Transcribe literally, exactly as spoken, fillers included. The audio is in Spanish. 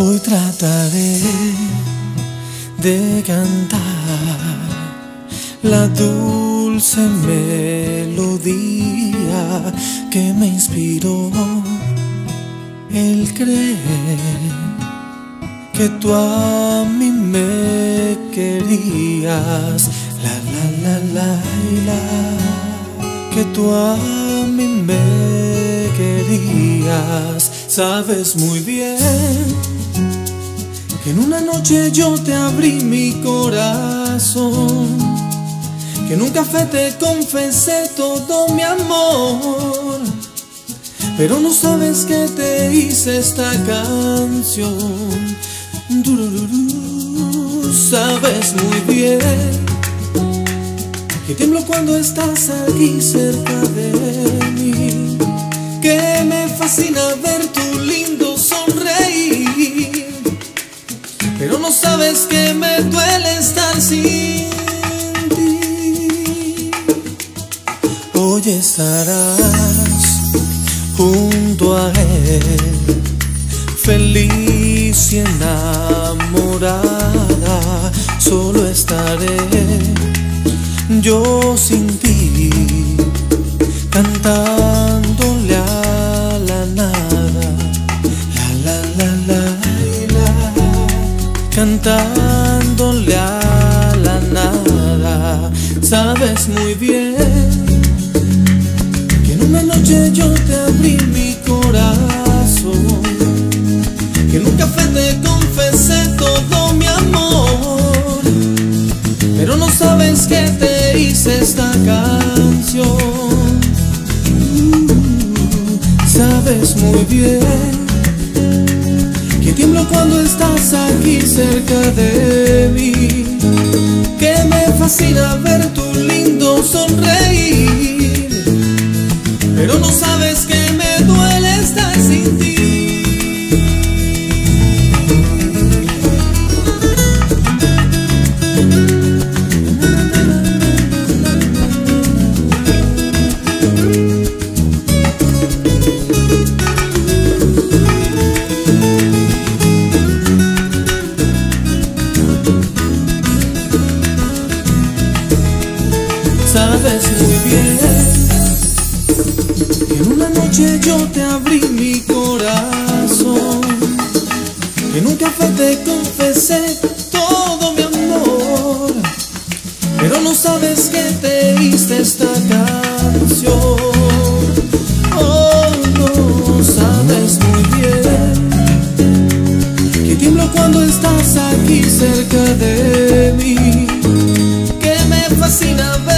Hoy trataré de cantar la dulce melodía que me inspiró el creer que tú a mí me querías. La la la la la, que tú a mí me querías. Sabes muy bien que en una noche yo te abrí mi corazón, que en un café te confesé todo mi amor, pero no sabes que te hice esta canción. Durururu. Sabes muy bien que tiemblo cuando estás aquí cerca de mí, que me fascina ver tu lindo sonreír, pero no sabes que me duele estar sin ti. Hoy estarás junto a él, feliz y enamorada. Solo estaré yo sin ti, cantándole a la nada. La la la la la, cantándole a la nada. Sabes muy bien que en una noche yo te abrí mi corazón, que en un café te confesé todo mi amor, pero no sabes que te hice esta canción. uh, Sabes muy bien que tiemblo cuando estás aquí cerca de mí, que me fascina ver tu lindo sonreír, pero no sabes que me duele estar sin ti. Sabes muy bien que en una noche yo te abrí mi corazón, que en un café te confesé todo mi amor, pero no sabes que te hice esta canción. Oh, no, sabes muy bien que tiemblo cuando estás aquí cerca de mí, que me fascina ver